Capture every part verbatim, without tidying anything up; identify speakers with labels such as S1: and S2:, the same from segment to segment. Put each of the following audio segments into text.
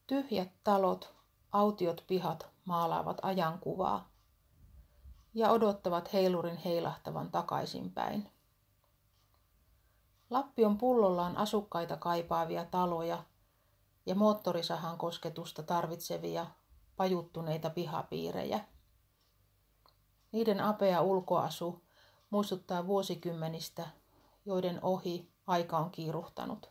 S1: Tyhjät talot, autiot pihat maalaavat ajankuvaa ja odottavat heilurin heilahtavan takaisinpäin. Lappi on pullollaan asukkaita kaipaavia taloja ja moottorisahan kosketusta tarvitsevia pajuttuneita pihapiirejä. Niiden apea ulkoasu muistuttaa vuosikymmenistä, joiden ohi aika on kiiruhtanut.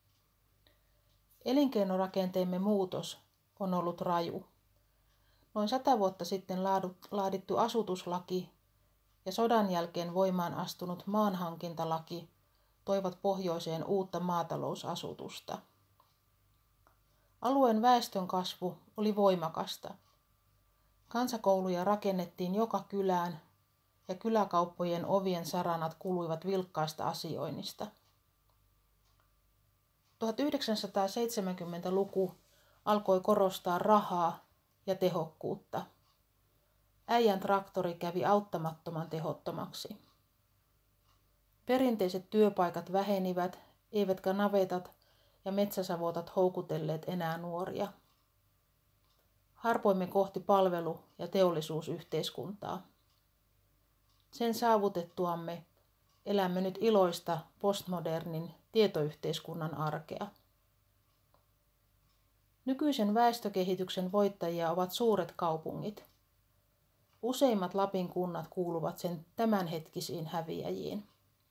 S1: Elinkeinorakenteemme muutos on ollut raju. Noin sata vuotta sitten laadittu asutuslaki ja sodan jälkeen voimaan astunut maanhankintalaki toivat pohjoiseen uutta maatalousasutusta. Alueen väestönkasvu oli voimakasta. Kansakouluja rakennettiin joka kylään ja kyläkauppojen ovien saranat kuluivat vilkkaasta asioinnista. tuhatyhdeksänsataaseitsemänkymmentäluku alkoi korostaa rahaa ja tehokkuutta. Äijän traktori kävi auttamattoman tehottomaksi. Perinteiset työpaikat vähenivät, eivätkä navetat ja metsäsavotat houkutelleet enää nuoria. Harpoimme kohti palvelu- ja teollisuusyhteiskuntaa. Sen saavutettuamme elämme nyt iloista postmodernin tietoyhteiskunnan arkea. Nykyisen väestökehityksen voittajia ovat suuret kaupungit. Useimmat Lapin kunnat kuuluvat sen tämänhetkisiin häviäjiin.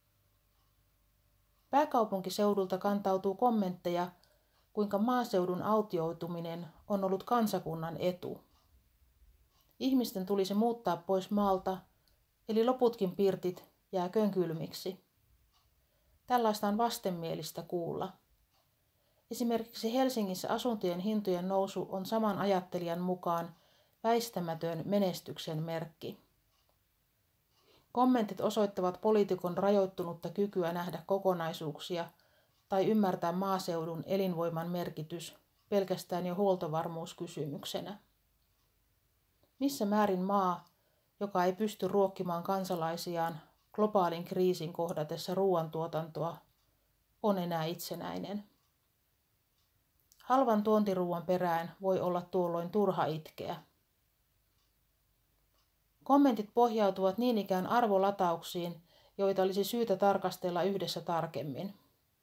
S1: Pääkaupunkiseudulta kantautuu kommentteja, kuinka maaseudun autioituminen on ollut kansakunnan etu. Ihmisten tulisi muuttaa pois maalta, eli loputkin pirtit jääköön kylmiksi. Tällaista on vastenmielistä kuulla. Esimerkiksi Helsingissä asuntojen hintojen nousu on saman ajattelijan mukaan väistämätön menestyksen merkki. Kommentit osoittavat poliitikon rajoittunutta kykyä nähdä kokonaisuuksia tai ymmärtää maaseudun elinvoiman merkitys pelkästään jo huoltovarmuuskysymyksenä. Missä määrin maa, joka ei pysty ruokkimaan kansalaisiaan globaalin kriisin kohdatessa ruoantuotantoa, on enää itsenäinen? Halvan tuontiruuan perään voi olla tuolloin turha itkeä. Kommentit pohjautuvat niin ikään arvolatauksiin, joita olisi syytä tarkastella yhdessä tarkemmin.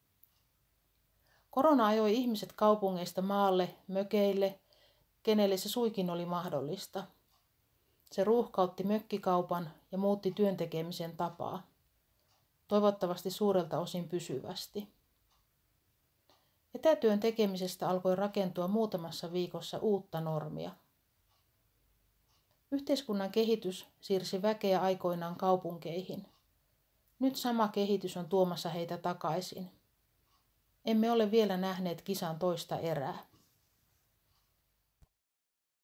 S1: Korona ajoi ihmiset kaupungeista maalle, mökeille, kenelle se suikin oli mahdollista. Se ruuhkautti mökkikaupan ja muutti työntekemisen tapaa, toivottavasti suurelta osin pysyvästi. Etätyön tekemisestä alkoi rakentua muutamassa viikossa uutta normia. Yhteiskunnan kehitys siirsi väkeä aikoinaan kaupunkeihin. Nyt sama kehitys on tuomassa heitä takaisin. Emme ole vielä nähneet kisan toista erää.